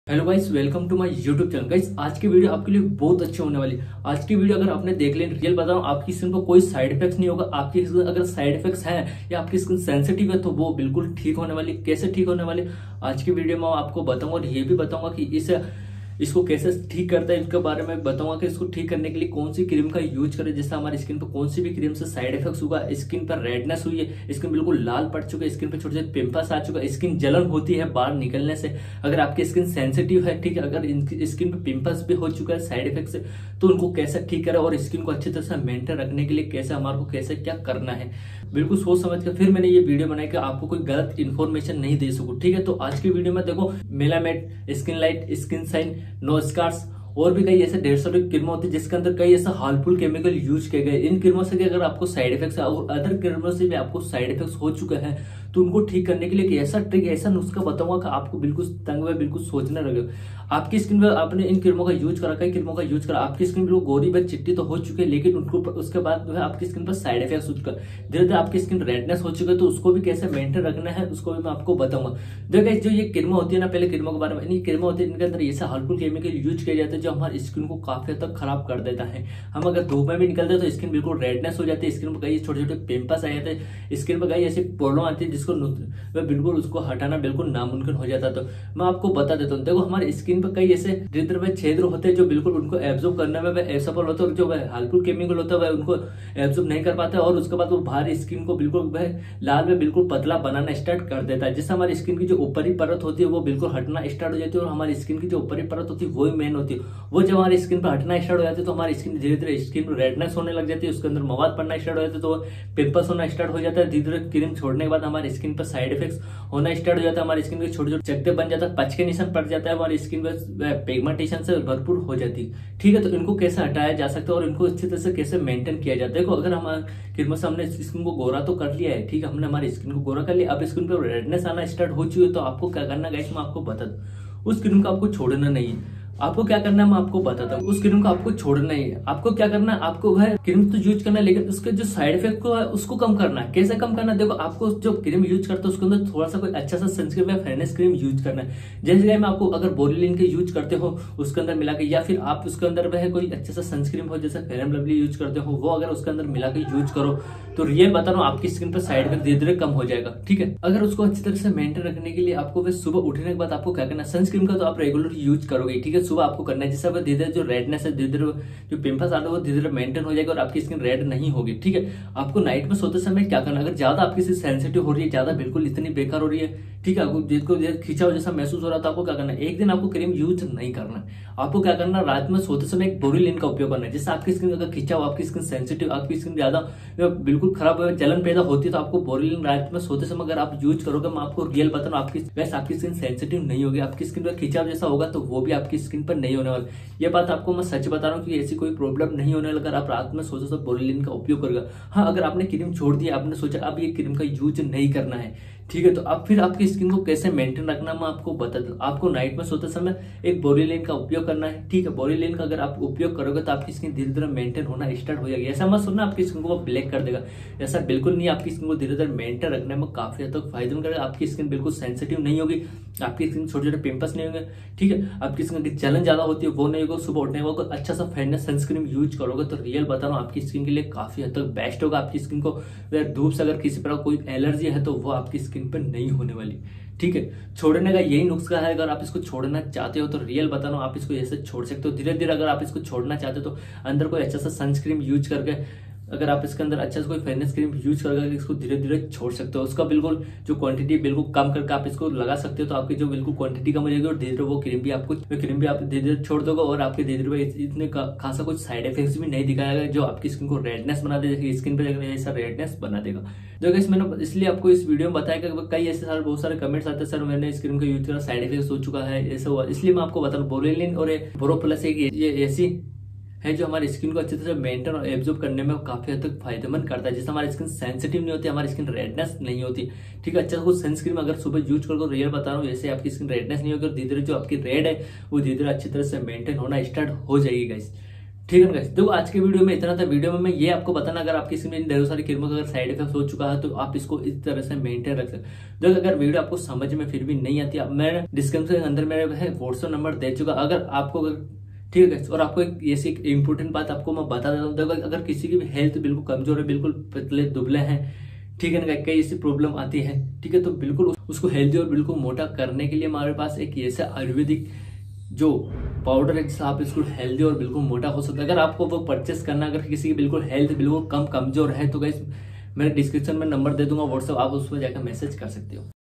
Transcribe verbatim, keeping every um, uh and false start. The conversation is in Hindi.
Hello guys, welcome to my YouTube channel. Guys, आज की वीडियो आपके लिए बहुत अच्छी होने वाली है। आज की वीडियो अगर आपने देख ली, रियल बता रहा हूँ, आपकी स्किन को कोई साइड इफेक्ट्स नहीं होगा। आपकी स्किन अगर साइड इफेक्ट्स हैं या आपकी स्किन सेंसिटिव है तो वो बिल्कुल ठीक होने वाली। कैसे ठीक होने वाली आज की वीडियो में आपको बताऊंगा, और ये भी बताऊंगा कि इस इसको कैसे ठीक करता है। इसके बारे में बताऊंगा कि इसको ठीक करने के लिए कौन सी क्रीम का यूज करें, जिससे हमारी स्किन पर कौन सी भी क्रीम से साइड इफेक्ट्स होगा। स्किन पर रेडनेस हुई है, स्किन बिल्कुल लाल पड़ चुका है, स्किन पर छोटे छोटे पिंपल्स आ चुका है, स्किन जलन होती है बाहर निकलने से। अगर आपकी स्किन सेंसिटिव है, ठीक है, अगर स्किन पे पिंपल्स भी हो चुका है साइड इफेक्ट से, तो उनको कैसे ठीक करें और स्किन को अच्छी तरह से मेंटेन रखने के लिए कैसे हमारे को कैसे क्या करना है, बिल्कुल सोच समझ कर फिर मैंने ये वीडियो बनाई कि आपको कोई गलत इन्फॉर्मेशन नहीं दे सकूं। ठीक है, तो आज की वीडियो में देखो, Melamet, skin light, skin shine, no scars और भी कई ऐसे डेढ़ सौ क्रीमें होती है जिसके अंदर कई ऐसे हार्मफुल केमिकल यूज किए गए। इन क्रीमों से अगर आपको साइड इफेक्ट्स और अदर क्रीमों से भी आपको साइड इफेक्ट्स हो चुके हैं, तो उनको ठीक करने के लिए एक ऐसा ट्रिक, ऐसा नुस्खा बताऊंगा कि आपको बिल्कुल तंग में बिल्कुल सोचने लगे। आपकी स्किन पे आपने इन क्रीमों का यूज करा, कई क्रीमों का यूज करा, आपकी स्किन बिल्कुल गोरी व चिट्टी तो हो चुकी है, लेकिन उनको उसके बाद जो है आपकी स्किन पर साइड इफेक्ट्स हो चुका है, धीरे धीरे आपकी स्किन रेडनेस हो चुका है। तो उसको भी कैसे मेंटेन रखना है उसको भी मैं आपको बताऊंगा। देखिए, जो ये क्रीमें होती है ना, पहले क्रीमों के बारे में, इन क्रीमें होती है इनके अंदर ऐसे हार्मफुल केमिकल यूज किए जाते हैं जो हमारी स्किन को काफी हद तक खराब कर देता है। हम अगर धूप में भी निकलते हैं तो स्किन बिल्कुल रेडनेस हो जाती है, स्किन पर कई छोटे छोटे पिंपल्स आ जाते हैं, स्किन पर कई ऐसी प्रॉब्लम आती है जिसको बिल्कुल उसको हटाना बिल्कुल नामुमकिन हो जाता है। तो मैं आपको बता देता हूँ, देखो हमारी स्किन पर कई ऐसे जिधर में छेद होते हैं जो बिल्कुल उनको एब्जॉर्ब करने में वह असफल होते हैं, और जो वह हार्मफुल केमिकल होता है वह उनको एब्जॉर्ब नहीं कर पाता है, और उसके बाद वो बाहर स्किन को बिल्कुल वह लाल में बिल्कुल पतला बनाना स्टार्ट कर देता है, जिससे हमारी स्किन की जो ऊपरी परत होती है वो बिल्कुल हटना स्टार्ट हो जाती है। और हमारी स्किन की जो ऊपरी परत होती है वही मेन होती है, वो जब हमारी स्किन पर हटना स्टार्ट हो जाती है तो हमारी स्किन धीरे धीरे स्किन रेडनेस होने लग जाती है, उसके अंदर मवाद पड़ना स्टार्ट हो जाता है, तो पिंपल्स होना स्टार्ट हो जाता है। धीरे धीरे क्रीम छोड़ने के बाद हमारी स्किन पर साइड इफेक्ट्स होना स्टार्ट हो जाता है, हमारी स्किन के छोटे छोटे चकते बन जाता है, पच के निशान पड़ जाता है, हमारी स्किन पर पिगमेंटेशन से भरपूर हो जाती है। ठीक है, तो इनको कैसे हटाया जा सकता है और इनको अच्छी तरह से कैसे मेंटेन किया जाता है। देखो, अगर हमारे क्रीमों से हमने स्किन को गोरा तो कर लिया है, ठीक है, हमने हमारी स्किन को गोरा कर लिया, अब स्किन पर रेडनेस आना स्टार्ट हो चुकी है, तो आपको क्या करना है गाइस, मैं आपको बता दूं। उस क्रीम को आपको छोड़ना नहीं है। आपको क्या करना है मैं आपको बताता हूँ। उस क्रीम को आपको छोड़ना ही है। आपको क्या करना है, आपको वह क्रीम तो यूज करना है, लेकिन उसके जो साइड इफेक्ट को है उसको कम करना है। कैसे कम करना है, देखो, आपको जो क्रीम यूज करते हो उसके अंदर थोड़ा सा कोई अच्छा सा सनस्क्रीन या फेयरनेस क्रीम यूज करना है। जैसे मैं आपको, अगर बोरोलिन के यूज करते हो उसके अंदर मिला के, या फिर आप उसके अंदर वह कोई अच्छा सा सनस्क्रीन हो जैसे फेयर एंड लवली यूज करते हो, वो अगर उसके अंदर मिला के यूज करो तो रियल बता रहा हूँ आपकी स्किन पर साइड इफेक्ट धीरे धीरे कम हो जाएगा। ठीक है, अगर उसको अच्छी तरह से मेंटेन रखने के लिए आपको वह सुबह उठने के बाद आपको क्या करना है, सनस्क्रीन का तो आप रेगुलर यूज करोगे, ठीक है, सुबह आपको करना है, जिससे धीरे धीरे जो रेडनेस है, धीरे धीरे जो पिंपल्स आते हैं वो धीरे धीरे मेंटेन हो जाएगा और आपकी स्किन रेड नहीं होगी। ठीक है, आपको नाइट में सोते समय क्या करना है, अगर ज्यादा आपकी स्किन सेंसिटिव हो रही है, ज्यादा बिल्कुल इतनी बेकार हो रही है, ठीक है, आपको जिसको खिंचाव जैसा महसूस हो रहा था, आपको क्या करना है, एक दिन आपको क्रीम यूज नहीं करना है। आपको क्या करना है, रात में सोते समय एक बोरोलिन का उपयोग करना है, जिससे आपकी स्किन अगर खिंचाव, आपकी स्किन सेंसिटिव, आपकी स्किन ज्यादा बिल्कुल खराब जलन पैदा होती है, तो आपको बोरोलिन रात में सोते समय अगर आप यूज करोगे, मैं आपको रियल बता रहा हूं, आपकी वैसे आपकी स्किन सेंसिटिव नहीं होगी, आपकी स्किन पर खिंचाव जैसा होगा तो वो भी आपकी स्किन पर नहीं होने वाला। ये बात आपको मैं सच बता रहा हूँ कि ऐसी कोई प्रॉब्लम नहीं होने लगा। आप रात में सोचो तो बोरोलिन का उपयोग करेगा। हाँ, अगर आपने क्रीम छोड़ दिया, आपने सोचा अब ये क्रीम का यूज नहीं करना है, ठीक है, तो अब फिर आपकी स्किन को कैसे मेंटेन रखना मैं आपको बता दूं। आपको नाइट में सोते समय एक बोरोलिन का उपयोग करना है। ठीक है, बोरोलिन का अगर आप उपयोग करोगे तो आपकी स्किन धीरे धीरे मेंटेन होना स्टार्ट हो जाएगी। ऐसा मत सुनना आपकी स्किन को ब्लैक कर देगा, ऐसा बिल्कुल नहीं। आपकी स्किन को धीरे धीरे मेंटेन रखने में काफी हद तक फायदेमंद करेगा। आपकी स्किन बिल्कुल सेंसिटिव नहीं होगी, आपकी स्किन छोटे छोटे पिंपल्स नहीं होंगे, ठीक है, आपकी स्किन की जलन ज्यादा होती है वो नहीं होगा। सुबह उठने को अच्छा सा फेयरनेस सनस्क्रीन यूज करोगे तो रियल बता रहा हूँ आपकी स्किन के लिए काफी हद तक बेस्ट होगा। आपकी स्किन को धूप से अगर किसी प्रकार कोई एलर्जी है तो वो आपकी स्किन पर नहीं होने वाली। ठीक है, छोड़ने का यही नुस्खा है। अगर आप इसको छोड़ना चाहते हो तो रियल बता रहा हूं आप इसको ऐसे छोड़ सकते हो धीरे धीरे। अगर आप इसको छोड़ना चाहते हो तो अंदर कोई अच्छा सा सनस्क्रीन यूज करके, अगर आप इसके अंदर अच्छा सा कोई फेयरनेस क्रीम यूज करके इसको धीरे धीरे छोड़ सकते हो। उसका बिल्कुल जो क्वांटिटी बिल्कुल कम करके आप इसको लगा सकते हो, तो आपकी जो बिल्कुल क्वांटिटी कम हो जाएगी और धीरे धीरे वो क्रीम भी आपको क्रीम भी आप धीरे धीरे छोड़ दोगे और आपके धीरे धीरे इतने खासा कुछ साइड इफेक्ट्स भी नहीं दिखाएगा जो आपकी स्किन को रेडनेस बना देगा, स्किन पे ऐसा रेडनेस बना देगा। जो गाइस मैंने इसलिए आपको इस वीडियो में बताया कि कई ऐसे सारे बहुत सारे कमेंट्स आते हैं, सर मैंने इस क्रीम का यूज करा, साइड इफेक्ट हो चुका है, ऐसा हुआ, इसलिए मैं आपको बता रहा हूँ बोरोलिन और बोरो प्लस एक ये ऐसी है जो हमारी स्किन को अच्छी तरह से मेंटेन और एब्जॉर्ब करने में काफी हद तक फायदेमंद करता है, जिससे हमारी स्किन सेंसिटिव नहीं होती, हमारी स्किन रेडनेस नहीं होती। ठीक है, अच्छा कुछ सनस्क्रीन अगर सुबह यूज करो तो रियल बता रहा हूँ वैसे आपकी स्किन रेडनेस नहीं होगी और धीरे धीरे जो आपकी रेड है वो धीरे धीरे अच्छी तरह से मेंटेन होना स्टार्ट हो जाएगी गाइस। ठीक है गाइस, देखो आज के वीडियो में इतना था। वीडियो में मैं ये आपको बताना, अगर आपकी स्किन में ढेरों सारी क्रीमों का अगर साइड इफेक्ट हो चुका है तो आप इसको इस तरह से मेंटेन रख सकते हैं। देखो अगर वीडियो आपको समझ में फिर भी नहीं आती, मैं डिस्क्रिप्शन के अंदर मेरे व्हाट्सएप नंबर दे चुका, अगर आपको ठीक है। और आपको एक ऐसी एक इम्पोर्टेंट बात आपको मैं बता देता हूँ, देखो अगर किसी की भी हेल्थ बिल्कुल कमजोर है, बिल्कुल पतले दुबले हैं, ठीक है ना, कई ऐसी प्रॉब्लम आती है, ठीक है, तो बिल्कुल उसको हेल्दी और बिल्कुल मोटा करने के लिए हमारे पास एक ऐसा आयुर्वेदिक जो पाउडर है जिससे आप इसको हेल्दी और बिल्कुल मोटा हो सकता है। अगर आपको वो परचेस करना, अगर किसी की बिल्कुल हेल्थ बिल्कुल कम कमजोर है तो गाइस मैं डिस्क्रिप्शन में नंबर दे दूंगा व्हाट्सएप, आप उस पर जाकर मैसेज कर सकते हो।